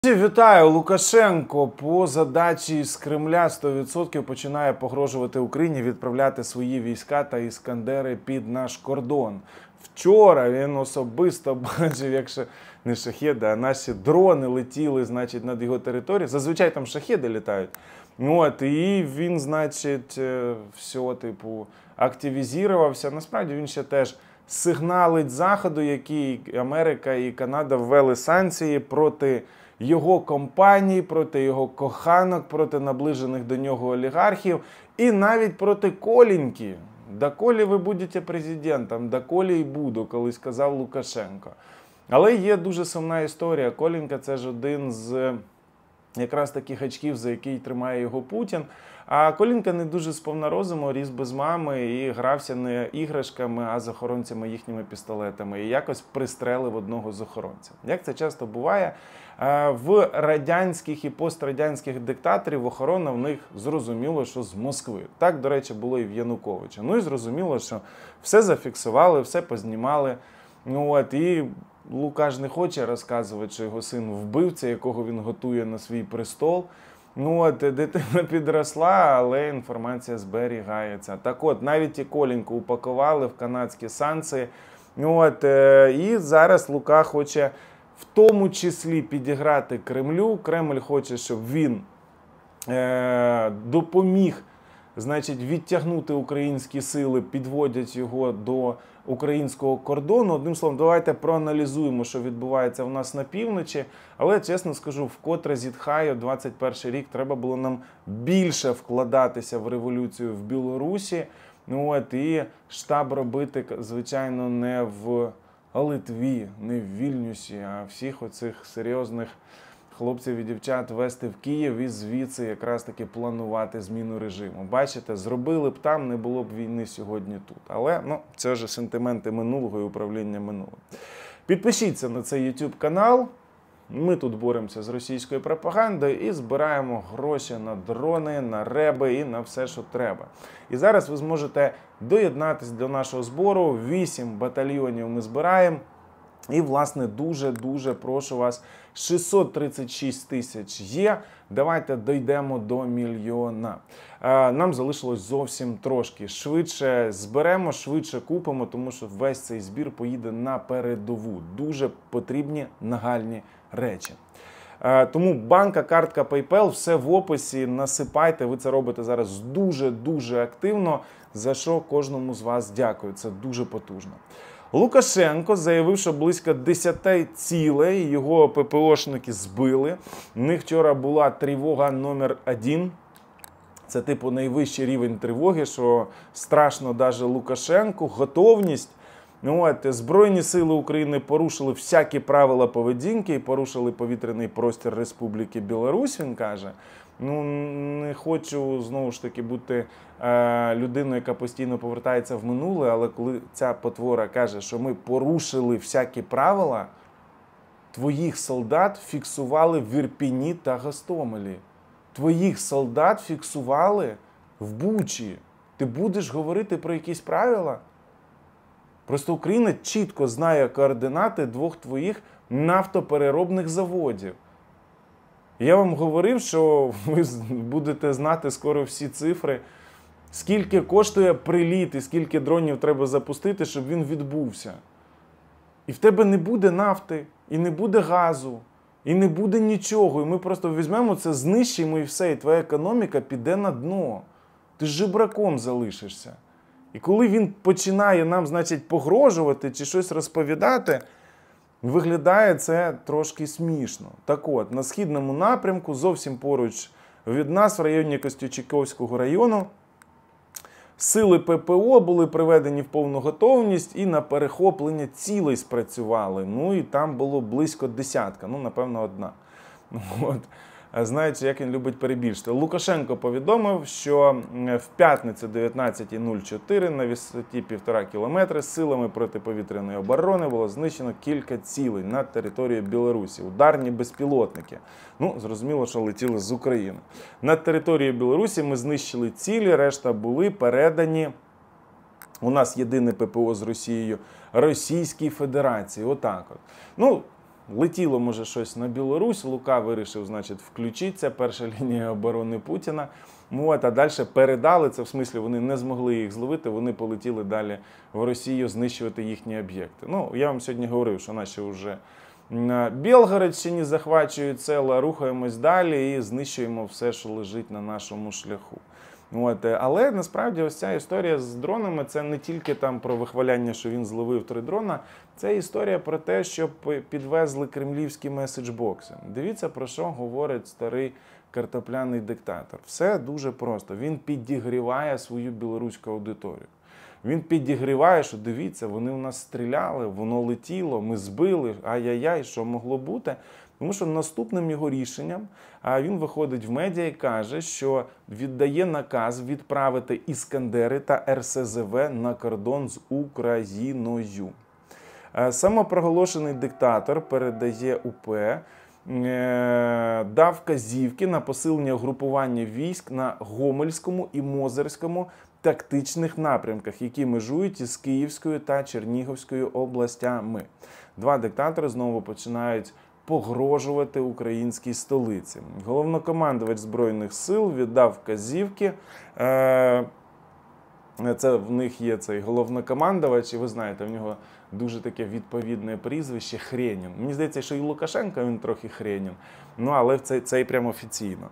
Вітаю! Лукашенко по задачі з Кремля 100% починає погрожувати Україні відправляти свої війська та іскандери під наш кордон. Вчора він особисто бачив, як не шахеди, а наші дрони летіли, значить, над його територією. Зазвичай там шахеди літають. І він, значить, все, типу, активізувався. Насправді він ще теж сигналить Заходу, які Америка і Канада ввели санкції проти його компаній, проти його коханок, проти наближених до нього олігархів і навіть проти Коліньки. «Доколі ви будете президентом, доколі й буду», колись сказав Лукашенко. Але є дуже сумна історія. Колінька – це ж один з якраз таких очків, за який тримає його Путін. А Колінька не дуже сповна розуму, ріс без мами і грався не іграшками, а з охоронцями їхніми пістолетами. І якось пристрелив одного з охоронців. Як це часто буває, в радянських і пострадянських диктаторів охорона в них зрозуміло, що з Москви. Так, до речі, було і в Януковича. І зрозуміло, що все зафіксували, все познімали. І Лука ж не хоче розказувати, що його син вбивця, якого він готує на свій престол. Дитина підросла, але інформація зберігається. Так от, навіть і Коліньку упакували в канадські санкції. І зараз Лука хоче в тому числі підіграти Кремлю. Кремль хоче, щоб він допоміг, значить, відтягнути українські сили, підводять його до українського кордону. Одним словом, давайте проаналізуємо, що відбувається у нас на півночі. Але, чесно скажу, вкотре зітхаю, 21 рік треба було нам більше вкладатися в революцію в Білорусі. І штаб робити, звичайно, не в Литві, не в Вільнюсі, а всіх оцих серйозних хлопців і дівчат вести в Київ і звідси якраз таки планувати зміну режиму. Бачите, зробили б там, не було б війни сьогодні тут. Але, це вже сентименти минулого і управління минулим. Підпишіться на цей YouTube канал. Ми тут боремося з російською пропагандою і збираємо гроші на дрони, на реби і на все, що треба. І зараз ви зможете доєднатися до нашого збору. 8 батальйонів ми збираємо. І, власне, дуже прошу вас, 636 тисяч є, давайте дійдемо до 1 мільйона. Нам залишилось зовсім трошки. Швидше зберемо, швидше купимо, тому що весь цей збір поїде на передову. Дуже потрібні нагальні речі. Тому банка, картка, PayPal, все в описі, насипайте, ви це робите зараз дуже активно, за що кожному з вас дякую, це дуже потужно. Лукашенко заявив, що близько 10 цілей його ППОшники збили. У них вчора була тривога номер 1. Це типу найвищий рівень тривоги, що страшно навіть Лукашенку. Готовність. Збройні сили України порушили всякі правила поведінки і порушили повітряний простір Республіки Білорусь, він каже. Не хочу, знову ж таки, бути людиною, яка постійно повертається в минуле, але коли ця потвора каже, що ми порушили всякі правила, твоїх солдат фіксували в Ірпіні та Гостомелі. Твоїх солдат фіксували в Бучі. Ти будеш говорити про якісь правила? Просто Україна чітко знає координати 2 твоїх нафтопереробних заводів. Я вам говорив, що ви будете знати скоро всі цифри, скільки коштує приліт і скільки дронів треба запустити, щоб він відбувся. І в тебе не буде нафти, і не буде газу, і не буде нічого. І ми просто візьмемо це, знищимо і все, і твоя економіка піде на дно. Ти жебраком залишишся. І коли він починає нам, значить, погрожувати чи щось розповідати, виглядає це трошки смішно. Так от, на східному напрямку, зовсім поруч від нас, в районі Костючиковського району, сили ППО були приведені в повну готовність і на перехоплення цілей спрацювали. І там було близько 10, напевно, 1. Знаєте, як він любить перебільшити. Лукашенко повідомив, що в п'ятницю 19:04 на висоті 1,5 кілометри силами протиповітряної оборони було знищено кілька цілей на території Білорусі. Ударні безпілотники. Зрозуміло, що летіли з України. На території Білорусі ми знищили цілі, решта були передані, у нас єдине ППО з Росією, Російській Федерації. Отак от. летіло, може, щось на Білорусь, Лука вирішив, значить, включитися, перша лінія оборони Путіна. От, а далі передали, це в смислі вони не змогли їх зловити, вони полетіли далі в Росію знищувати їхні об'єкти. Ну, я вам сьогодні говорив, що наші вже на Білгородщині захвачують села, рухаємось далі і знищуємо все, що лежить на нашому шляху. От, але насправді ось ця історія з дронами, це не тільки там про вихваляння, що він зловив 3 дрона, це історія про те, що підвезли кремлівські меседжбокси. Дивіться, про що говорить старий картопляний диктатор. Все дуже просто. Він підігріває свою білоруську аудиторію. Він підігріває, що дивіться, вони у нас стріляли, воно летіло, ми збили, ай-яй-яй, що могло бути. Тому що наступним його рішенням він виходить в медіа і каже, що віддає наказ відправити іскандери та РСЗВ на кордон з Україною. Самопроголошений диктатор передає УП, дав вказівки на посилення угрупування військ на Гомельському і Мозирському тактичних напрямках, які межують із Київською та Чернігівською областями. 2 диктатори знову починають погрожувати українській столиці. Головнокомандувач Збройних сил віддав вказівки. Це в них є цей головнокомандувач, і ви знаєте, в нього дуже таке відповідне прізвище Хренін. Мені здається, що і Лукашенко він трохи Хренін, ну але це і прямо офіційно.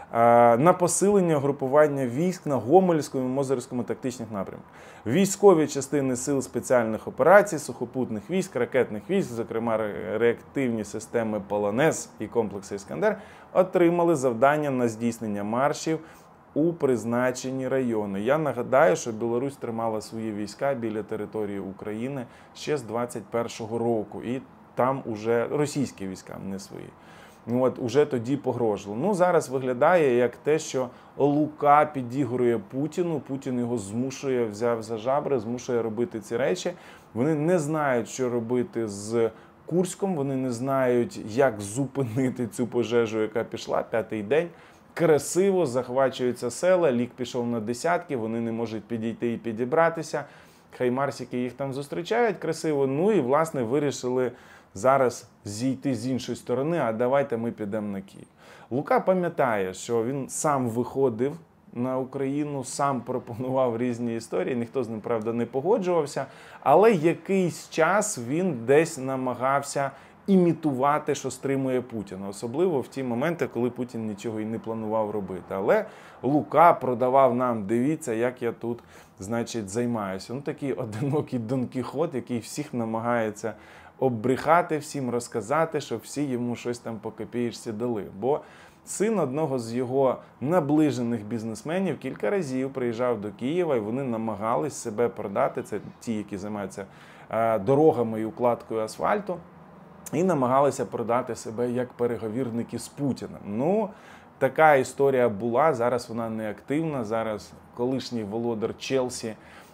На посилення групування військ на Гомельському і Мозирському тактичних напрямках. Військові частини сил спеціальних операцій, сухопутних військ, ракетних військ, зокрема реактивні системи «Полонез» і комплекси «Іскандер», отримали завдання на здійснення маршів у призначені райони. Я нагадаю, що Білорусь тримала свої війська біля території України ще з 21-го року. І там уже російські війська, не свої. От, уже тоді погрожували. Ну, зараз виглядає як те, що Лука підігрує Путіну, Путін його змушує, взяв за жабри, змушує робити ці речі. Вони не знають, що робити з Курськом, вони не знають, як зупинити цю пожежу, яка пішла 5-й день. Красиво захвачуються села, лік пішов на десятки, вони не можуть підійти і підібратися. Хаймарсики їх там зустрічають красиво, ну і, власне, вирішили зараз зійти з іншої сторони, а давайте ми підемо на Київ. Лука пам'ятає, що він сам виходив на Україну, сам пропонував різні історії, ніхто з ним, правда, не погоджувався, але якийсь час він десь намагався імітувати, що стримує Путіна, особливо в ті моменти, коли Путін нічого і не планував робити. Але Лука продавав нам, дивіться, як я тут, значить, займаюся. Ну, такий одинокий Дон Кіхот, який всіх намагається оббрехати, всім розказати, щоб всі йому щось там по копієчці дали. Бо син одного з його наближених бізнесменів кілька разів приїжджав до Києва, і вони намагались себе продати, це ті, які займаються дорогами і укладкою асфальту, і намагалися продати себе як переговірники з Путіним. Ну, така історія була, зараз вона не активна, зараз колишній володар Челсі,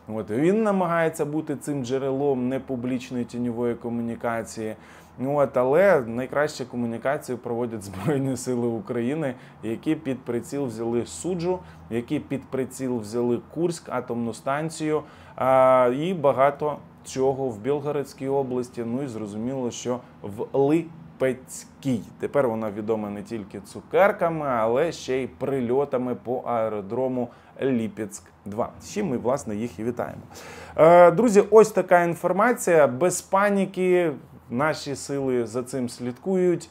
він намагається бути цим джерелом непублічної тіньової комунікації. Але найкращу комунікацію проводять Збройні Сили України, які під приціл взяли Суджу, які під приціл взяли Курськ, атомну станцію і багато чого в Білгородській області, ну і зрозуміло, що в Липецькій. Тепер вона відома не тільки цукерками, але ще й прильотами по аеродрому Липецьк-2. З чим ми, власне, їх і вітаємо. Друзі, ось така інформація. Без паніки, наші сили за цим слідкують.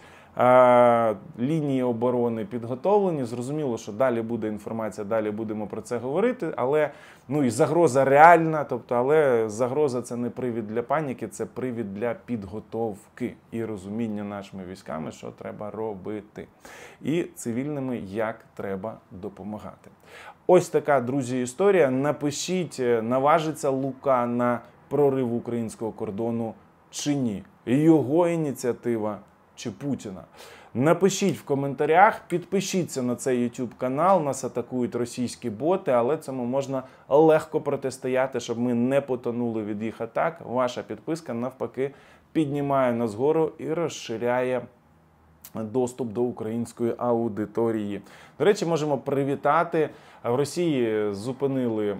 Лінії оборони підготовлені. Зрозуміло, що далі буде інформація, далі будемо про це говорити, але і загроза реальна, але загроза – це не привід для паніки, це привід для підготовки і розуміння нашими військами, що треба робити. І цивільними, як треба допомагати. Ось така, друзі, історія. Напишіть, наважиться Лука на прорив українського кордону чи ні. Його ініціатива чи Путіна. Напишіть в коментарях, підпишіться на цей YouTube канал, нас атакують російські боти, але цьому можна легко протистояти, щоб ми не потонули від їх атак. Ваша підписка, навпаки, піднімає нас вгору і розширяє доступ до української аудиторії. До речі, можемо привітати. В Росії зупинили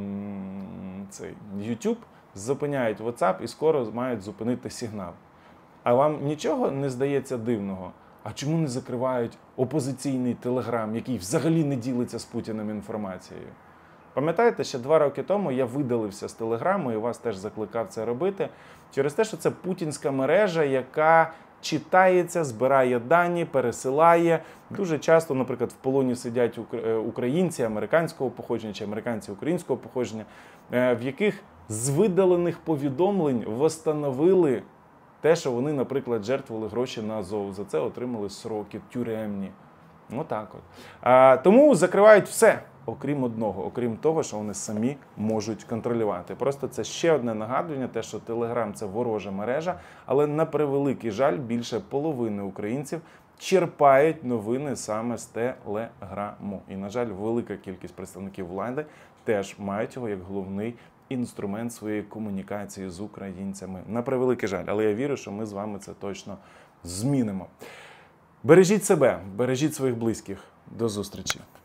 цей YouTube, зупиняють WhatsApp і скоро мають зупинити сигнал. А вам нічого не здається дивного? А чому не закривають опозиційний Телеграм, який взагалі не ділиться з Путіним інформацією? Пам'ятаєте, ще 2 роки тому я видалився з Телеграму і вас теж закликав це робити через те, що це путінська мережа, яка читається, збирає дані, пересилає. Дуже часто, наприклад, в полоні сидять українці американського походження чи американці українського походження, в яких з видалених повідомлень встановили те, що вони, наприклад, жертвували гроші на Азов. За це отримали сроки тюремні. Отак от. Тому закривають все, окрім одного, окрім того, що вони самі можуть контролювати. Просто це ще одне нагадування, те, що Телеграм – це ворожа мережа, але на превеликий жаль, більше половини українців черпають новини саме з Телеграму. І, на жаль, велика кількість представників влади теж мають його як головний інструмент своєї комунікації з українцями. На превеликий жаль, але я вірю, що ми з вами це точно змінимо. Бережіть себе, бережіть своїх близьких. До зустрічі!